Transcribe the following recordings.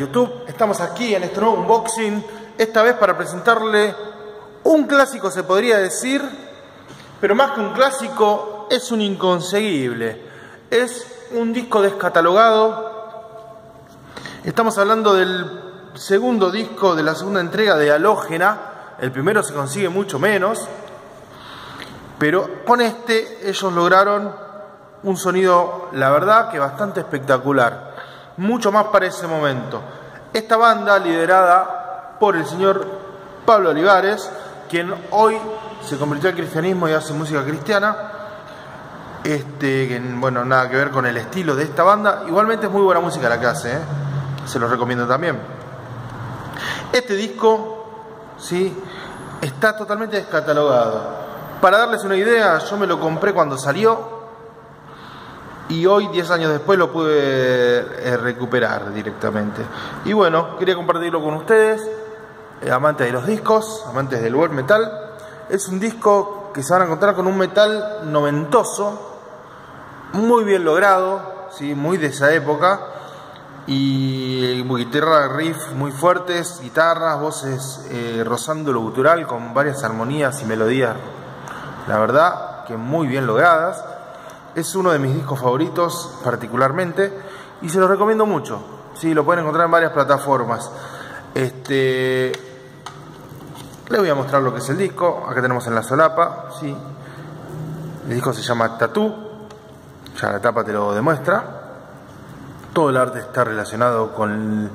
YouTube. Estamos aquí en este nuevo unboxing, esta vez para presentarle un clásico, se podría decir, pero más que un clásico, es un inconseguible. Es un disco descatalogado. Estamos hablando del segundo disco de la segunda entrega de Halógena. El primero se consigue mucho menos, pero con este ellos lograron un sonido, la verdad, que bastante espectacular. Mucho más para ese momento. Esta banda, liderada por el señor Pablo Olivares, quien hoy se convirtió al cristianismo y hace música cristiana, que, bueno, nada que ver con el estilo de esta banda. Igualmente es muy buena música la que hace, se los recomiendo también. Este disco, ¿sí?, está totalmente descatalogado. Para darles una idea, yo me lo compré cuando salió y hoy, 10 años después, lo pude recuperar directamente. Y bueno, quería compartirlo con ustedes, amantes de los discos, amantes del buen metal. Es un disco que se van a encontrar con un metal noventoso, muy bien logrado, ¿sí?, muy de esa época. Y guitarra, riff muy fuertes, guitarras, voces rozando lo gutural, con varias armonías y melodías, la verdad que muy bien logradas. Es uno de mis discos favoritos particularmente y se los recomiendo mucho. Sí, lo pueden encontrar en varias plataformas. Les voy a mostrar lo que es el disco. Acá tenemos en la solapa, sí. El disco se llama Tattoo, ya la tapa te lo demuestra. Todo el arte está relacionado con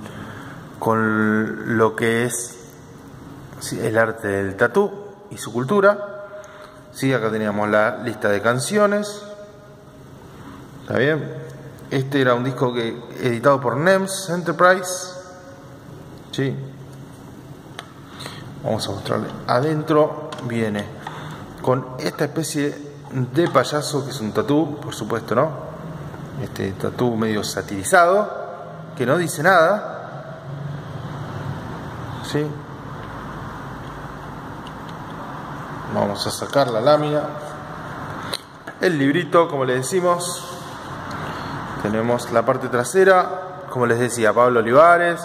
lo que es, sí, el arte del tatú y su cultura. Sí, acá teníamos la lista de canciones. ¿Está bien? Este era un disco editado por NEMS Enterprise. Sí. Vamos a mostrarle. Adentro viene con esta especie de payaso que es un tatú, por supuesto, ¿no? Este tatú medio satirizado, que no dice nada. ¿Sí? Vamos a sacar la lámina. El librito, como le decimos. Tenemos la parte trasera, como les decía, Pablo Olivares,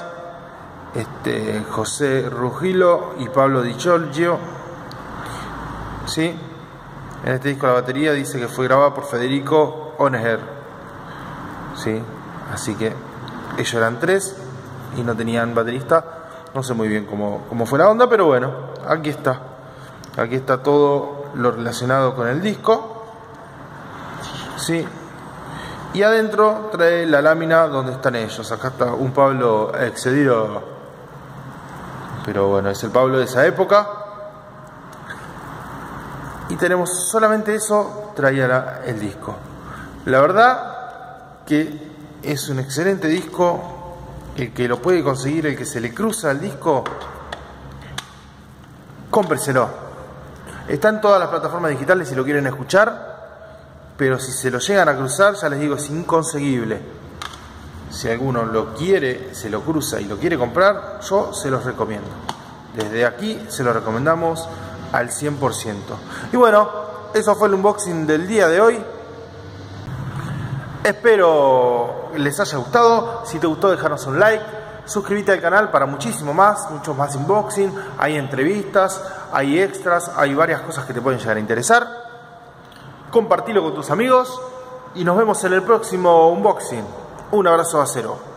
José Rugilo y Pablo Di Giorgio. ¿Sí? En este disco la batería dice que fue grabada por Federico Honegger. ¿Sí? Así que ellos eran 3 y no tenían baterista. No sé muy bien cómo fue la onda, pero bueno, aquí está. Aquí está todo lo relacionado con el disco. ¿Sí? Y adentro trae la lámina donde están ellos. Acá está un Pablo excedido, pero bueno, es el Pablo de esa época. Y tenemos solamente eso, traía el disco. La verdad que es un excelente disco. El que lo puede conseguir, el que se le cruza el disco, cómpreselo. Está en todas las plataformas digitales si lo quieren escuchar. Pero si se lo llegan a cruzar, ya les digo, es inconseguible. Si alguno lo quiere, se lo cruza y lo quiere comprar, yo se los recomiendo. Desde aquí se lo recomendamos al 100%. Y bueno, eso fue el unboxing del día de hoy. Espero les haya gustado. Si te gustó, dejarnos un like. Suscríbete al canal para muchos más unboxing. Hay entrevistas, hay extras, hay varias cosas que te pueden llegar a interesar. Compartilo con tus amigos y nos vemos en el próximo unboxing. Un abrazo a cero.